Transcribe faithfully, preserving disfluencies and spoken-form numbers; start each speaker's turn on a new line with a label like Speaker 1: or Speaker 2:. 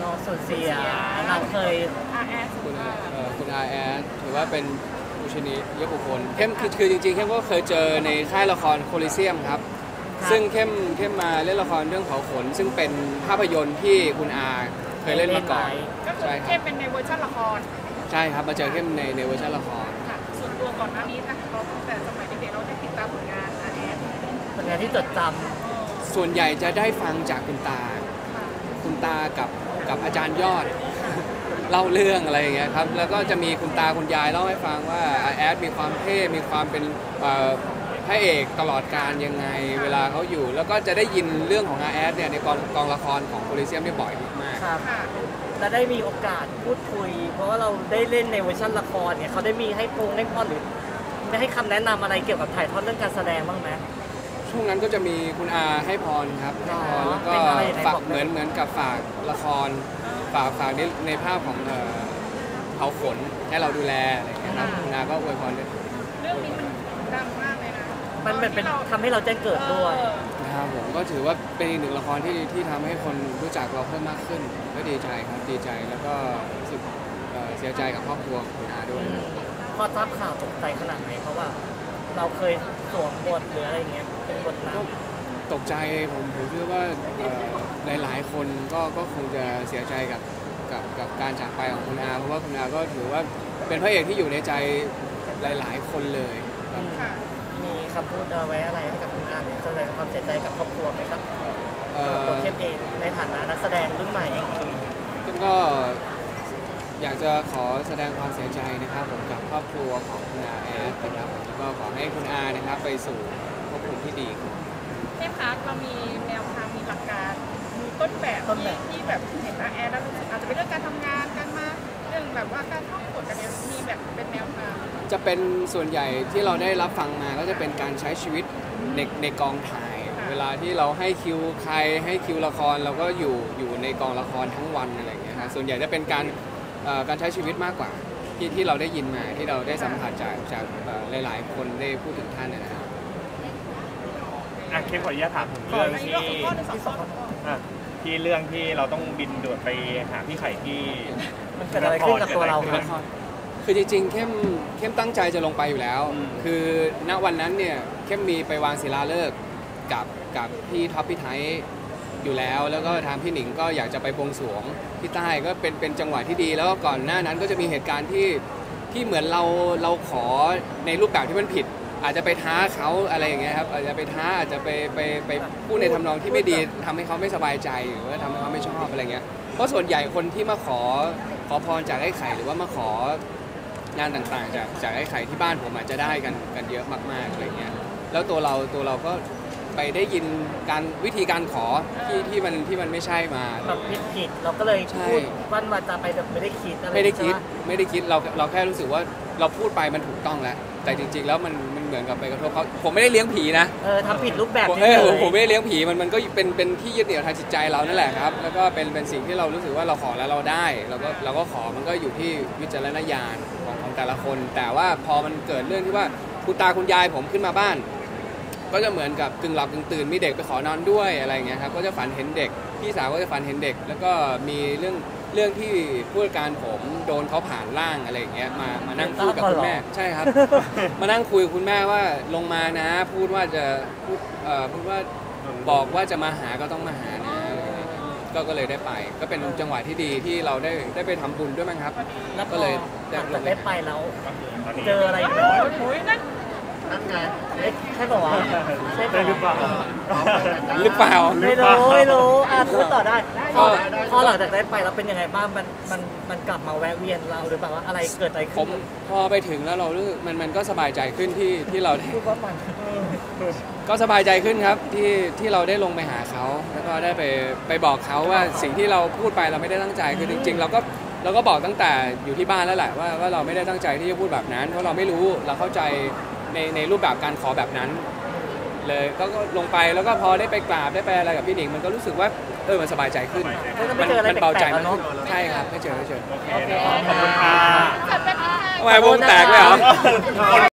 Speaker 1: สูญเสียเราเคย
Speaker 2: คุณคุณอาแอดถือว่าเป็นผู้ชนิดยกบุคคลเข้มคือคือจริงๆเข้มก็เคยเจอในค่ายละครโคลิเซียมครับซึ่งเข้มเข้มมาเล่นละครเรื่องเผาขนซึ่งเป็นภาพยนตร์ที่คุณอาเคยเล่นมาก่อน
Speaker 3: ก็คือเข้มเป็นในเวอร์ชันละคร
Speaker 2: ใช่ครับมาเจอเข้มในในเวอร์ชันละคร
Speaker 3: ส่วนตัวก่อนหน้านี้ถ้าเราตั้งแต่สมัยเด็กๆเราได้ติดตามผลงานอาแอด
Speaker 1: ผลงานที่จดจ
Speaker 2: ำส่วนใหญ่จะได้ฟังจากคุณตาคุณตากับกับอาจารย์ยอดเล่าเรื่องอะไรอย่างเงี้ยครับแล้วก็จะมีคุณตาคุณยายเล่าให้ฟังว่าอาแอดมีความเท่มีความเป็นพระเอกตลอดการยังไงเวลาเขาอยู่แล้วก็จะได้ยินเรื่องของอาแอดเนี่ยในกองกองละครของโคลิเซียมได้บ่อยมาก
Speaker 1: ครับและได้มีโอกาสพูดคุยเพราะว่าเราได้เล่นในเวอร์ชันละครเนี่ยเขาได้มีให้พงให้พรหรือได้ให้คำแนะนำอะไรเกี่ยวกับถ่ายทอดเรื่องการแสดงบ้างไหม
Speaker 2: ช่วงนั้นก็จะมีคุณอาให้พรครับให้พรแล้วก็ฝากเหมือนเหมือนกับฝากละครฝากฝากในในภาพของเผาขนให้เราดูแลอะไรอย่างเงี้ยครับคุณอาก็อวยพรด้วย
Speaker 3: เรื่องนี้มันดังมากเลยนะ
Speaker 1: มันเป็นทำให้เราแจ้งเกิดด้วย
Speaker 2: นะครับผมก็ถือว่าเป็นอีกหนึ่งละครที่ที่ทำให้คนรู้จักเราเพิ่มมากขึ้นก็ดีใจครับดีใจแล้วก็รู้สึกเสียใจกับครอบครัวคุณอาด้วย
Speaker 1: พอทราบข่าวตกใจขนาดไหนเพราะว่าเราเคยสวมบทหรืออะไรเงี้ยเป็นบทนั้น
Speaker 2: ตกใจผมผมเชื่อว่าหลายๆคนก็ก็คงจะเสียใจกับกับกับการจากไปของคุณอาเพราะว่าคุณอาก็ถือว่าเป็นพระเอกที่อยู่ในใจหลายๆคนเลย
Speaker 1: มีคำพูดเอาไว้อะไรให้กับคุณอาแสดงความเสียใจกับครอบครัวไหมครับตัวเข้มเองในฐานะนักแสดงรุ่นใหม่เอง
Speaker 2: ก็อยากจะขอแสดงความเสียใจนะครับผมกับครอบครัวของคุณอาแอดนะครับแล้วก็ขอให้คุณอานะครับไปสู่ภพภูมิที่ดี
Speaker 3: เทพคะเรามีแนวทางมีหลักการมีต้นแบบที่แบบเห็นอาแอดแล้วรู้สึกอาจจะเป็นเรื่องการทำงานการมาเรื่องแบบว่าการท่องบทกันเนี่ยมีแบบเป็นแนวทาง
Speaker 2: จะเป็นส่วนใหญ่ที่เราได้รับฟังมาก็จะเป็นการใช้ชีวิตในในกองถ่ายเวลาที่เราให้คิวใครให้คิวละครเราก็อยู่อยู่ในกองละครทั้งวันอะไรอย่างเงี้ยครับส่วนใหญ่จะเป็นการการใช้ชีวิตมากกว่าที่ที่เราได้ยินมาที่เราได้สัมผัสจากจากหลายๆคนได้พูดถึงท่านนะครับ
Speaker 4: อ่ะเข้มขออนุญาตถามถึงเรื่องที่ที่เรื่องที่เราต้องบินด่วนไปหาพี่ไข่ที่
Speaker 1: มันเกิดอะไรขึ้นกับตัวเราครับ
Speaker 2: คือจริงๆเข้มเข้มตั้งใจจะลงไปอยู่แล้วคือณวันนั้นเนี่ยเข้มมีไปวางศิลาฤกษ์กับกับพี่ท็อปพี่ไทยอยู่แล้วแล้วก็ทางพี่หนิงก็อยากจะไปบวงสรวงที่ใต้ก็เป็นเป็นจังหวะที่ดีแล้วก็ก่อนหน้านั้นก็จะมีเหตุการณ์ที่ที่เหมือนเราเราขอในรูปแบบที่มันผิดอาจจะไปท้าเขาอะไรอย่างเงี้ยครับอาจจะไปท้าอาจจะไปไปไปพูดในทำนองที่ไม่ดีทำให้เขาไม่สบายใจหรือว่าทำให้เขาไม่ชอบอะไรเงี้ยเพราะส่วนใหญ่คนที่มาขอขอพรจากไอ้ไข่หรือว่ามาของานต่างๆจากจากไอ้ไข่ที่บ้านผมอาจจะได้กันกันเยอะมากๆอะไรเงี้ยแล้วตัวเราตัวเราก็ไปได้ยินการวิธีการขอที่ที่มันที่มันไม่ใช่มา
Speaker 1: แบบผิดเราก็เลยพูดวันวาจาไปแบบไม่ได้คิดอะไร
Speaker 2: ไม่ได้คิดไม่ได้คิดเราเราแค่รู้สึกว่าเราพูดไปมันถูกต้องแล้วแต่จริงๆแล้วมันมันเหมือนกับไปกระทบเขาผมไม่ได้เลี้ยงผีนะ
Speaker 1: เออทำผิดรูปแบบ
Speaker 2: เออผมไม่ได้เลี้ยงผีมันมันก็เป็นเป็นที่ยึดเหนี่ยวทางจิตใจเรานั่นแหละครับแล้วก็เป็นเป็นสิ่งที่เรารู้สึกว่าเราขอแล้วเราได้เราก็เราก็ขอมันก็อยู่ที่วิจารณญาณของของแต่ละคนแต่ว่าพอมันเกิดเรื่องที่ว่าคุณตาคุณยายผมขึ้นมาบ้านก็จะเหมือนกับกึ่งหลับกึ่งตื่นมีเด็กไปขอนอนด้วยอะไรเงี้ยครับก็จะฝันเห็นเด็กพี่สาวก็จะฝันเห็นเด็กแล้วก็มีเรื่องเรื่องที่ผู้จัดการผมโดนเขาผ่านร่างอะไรอย่างเงี้ยมามานั่งพูดกับคุณแม่ใช่ครับมานั่งคุยกับคุณแม่ว่าลงมานะพูดว่าจะพูดเอ่อพูดว่าบอกว่าจะมาหาก็ต้องมาหานะก็ก็เลยได้ไปก็เป็นจังหวะที่ดีที่เราได้ได้ไปทำบุญด้วยมั้งครับ
Speaker 1: ก็เลยได้ไปแล้วเจออะไรนั่นไงใช่ป่าวใช่
Speaker 4: หรือเปล่า
Speaker 2: หรือเปล่า
Speaker 1: ไม่รู้ไม่รู้อ่ะพูดต่อได้พอพอหลังจากได้ไปแล้วเป็นยังไงบ้างมันมันมันกลับมาแวะเวียนเราหรือเปล่าว่าอะไรเกิดอะไรขึ้นผม
Speaker 2: พอไปถึงแล้วเรารู้มันมันก็สบายใจขึ้นที่ที่เราได้ก็สบายใจขึ้นครับที่ที่เราได้ลงไปหาเขาแล้วก็ได้ไปไปบอกเขาว่าสิ่งที่เราพูดไปเราไม่ได้ตั้งใจคือจริงๆเราก็เราก็บอกตั้งแต่อยู่ที่บ้านแล้วแหละว่าว่าเราไม่ได้ตั้งใจที่จะพูดแบบนั้นเพราะเราไม่รู้เราเข้าใจในในรูปแบบการขอแบบนั้นเลยก็ลงไปแล้วก็พอได้ไปกราบได้ไปอะไรกับพี่หนิงมันก็รู้สึกว่าเออมันสบายใจขึ้น
Speaker 1: มันมัน
Speaker 2: เบาใจมากขึ้นใช่ครับไม่เจอไม่เจอ
Speaker 4: ขอบคุณค่ะ
Speaker 2: ทำไมวงแตกเลยเหรอ